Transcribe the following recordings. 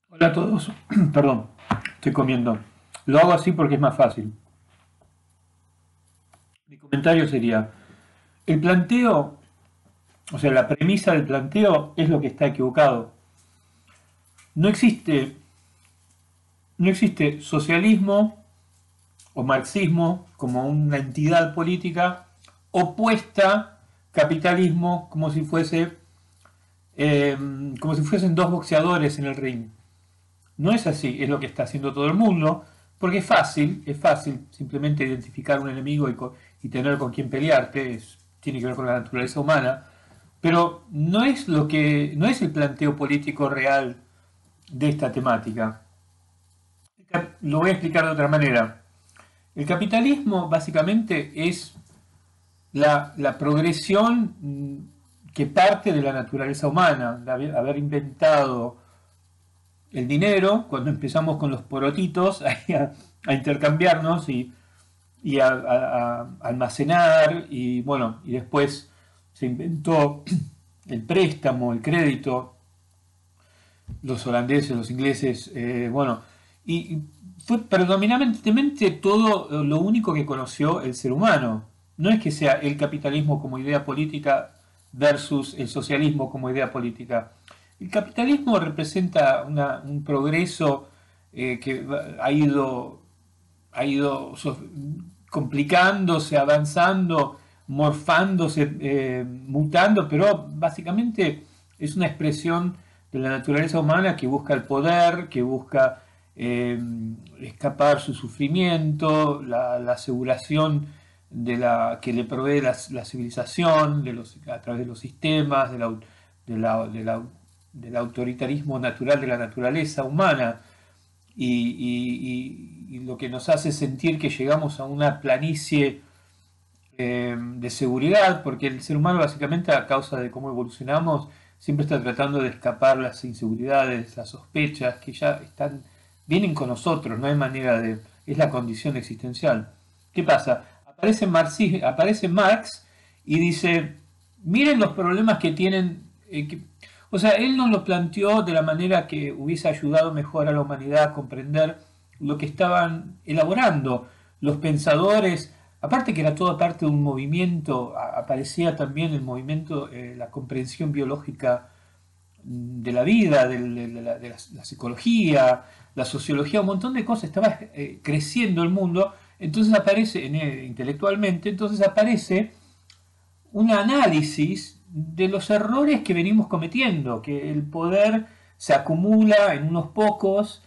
Hola a todos. Perdón, estoy comiendo. Lo hago así porque es más fácil. Mi comentario sería, el planteo, o sea, la premisa del planteo es lo que está equivocado. No existe, no existe socialismo o marxismo como una entidad política opuesta capitalismo eh, como si fuesen dos boxeadores en el ring. No es así, es lo que está haciendo todo el mundo, porque es fácil simplemente identificar un enemigo y tener con quién pelearte, tiene que ver con la naturaleza humana, pero no es el planteo político real de esta temática. Lo voy a explicar de otra manera. El capitalismo básicamente es la progresión que parte de la naturaleza humana, de haber inventado el dinero, cuando empezamos con los porotitos a intercambiarnos y a almacenar, y bueno, y después se inventó el préstamo, el crédito, los holandeses, los ingleses, bueno, y fue predominantemente todo lo único que conoció el ser humano. No es que sea el capitalismo como idea política versus el socialismo como idea política. El capitalismo representa un progreso que ha ido complicándose, avanzando, morfándose, mutando, pero básicamente es una expresión de la naturaleza humana que busca el poder, que busca eh, escapar su sufrimiento, la aseguración que le provee la civilización a través de los sistemas, de la- de la- del autoritarismo natural de la naturaleza humana y lo que nos hace sentir que llegamos a una planicie de seguridad, porque el ser humano básicamente a causa de cómo evolucionamos siempre está tratando de escapar las inseguridades, las sospechas que ya vienen con nosotros, no hay manera de, es la condición existencial. ¿Qué pasa? Aparece Marx y dice, miren los problemas que tienen, o sea, él nos lo planteó de la manera que hubiese ayudado mejor a la humanidad a comprender lo que estaban elaborando los pensadores, aparte que era toda parte de un movimiento, aparecía también el movimiento, la comprensión biológica de la vida, la psicología, la sociología, un montón de cosas, estaba creciendo el mundo, entonces aparece, intelectualmente, entonces aparece un análisis de los errores que venimos cometiendo, que el poder se acumula en unos pocos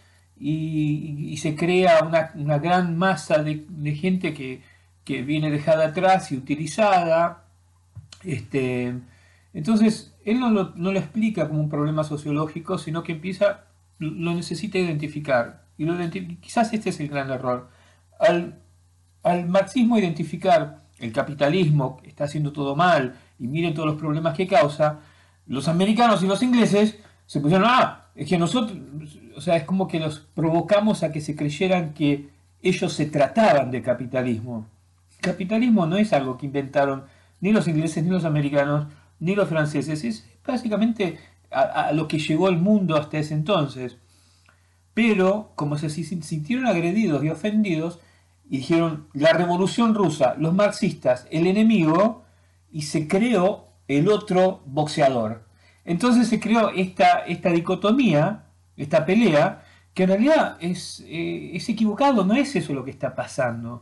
y se crea una gran masa de gente que viene dejada atrás y utilizada. Este, entonces, él no lo explica como un problema sociológico, sino que lo necesita identificar. Quizás este es el gran error. Al al marxismo identificar el capitalismo que está haciendo todo mal y miren todos los problemas que causa, los americanos y los ingleses se pusieron, es que nosotros, o sea, es como que los provocamos a que se creyeran que ellos se trataban de capitalismo. Capitalismo no es algo que inventaron ni los ingleses, ni los americanos, ni los franceses, es básicamente a lo que llegó el mundo hasta ese entonces. Pero como se sintieron agredidos y ofendidos, y dijeron la revolución rusa, los marxistas, el enemigo, y se creó el otro boxeador. Entonces se creó esta dicotomía, esta pelea, que en realidad es equivocado, no es eso lo que está pasando.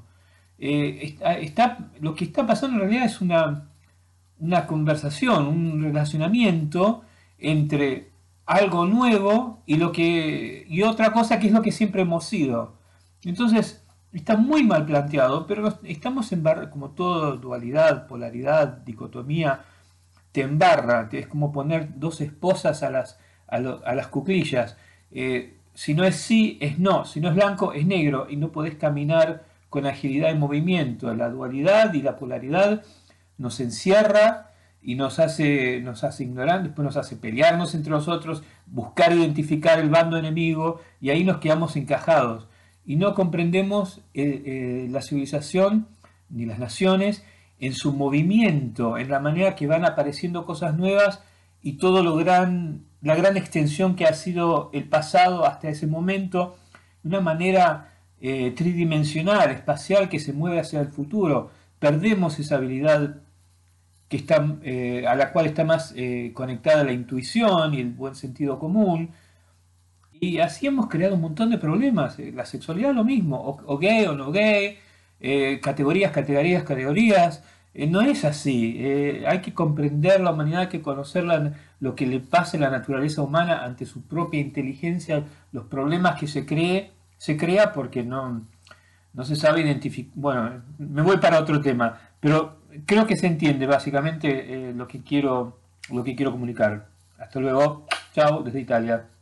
Lo que está pasando en realidad es una conversación, un relacionamiento entre algo nuevo y otra cosa que es lo que siempre hemos sido. Entonces, está muy mal planteado, pero estamos en como todo dualidad, polaridad, dicotomía, te embarra, es como poner dos esposas a las cuclillas. Si no es sí, es no, si no es blanco, es negro, y no podés caminar con agilidad y movimiento. La dualidad y la polaridad nos encierra y nos hace ignorar, después nos hace pelearnos entre nosotros, buscar identificar el bando enemigo, y ahí nos quedamos encajados. Y no comprendemos la civilización ni las naciones en su movimiento, en la manera que van apareciendo cosas nuevas y todo la gran extensión que ha sido el pasado hasta ese momento, de una manera tridimensional, espacial, que se mueve hacia el futuro. Perdemos esa habilidad que está, a la cual está más conectada la intuición y el buen sentido común. Y así hemos creado un montón de problemas. La sexualidad lo mismo, o gay o no gay, categorías, categorías, categorías. No es así. Hay que comprender la humanidad, hay que conocer lo que le pasa a la naturaleza humana ante su propia inteligencia, los problemas que se crea porque no se sabe identificar. Bueno, me voy para otro tema, pero creo que se entiende básicamente lo que quiero comunicar. Hasta luego. Chao, desde Italia.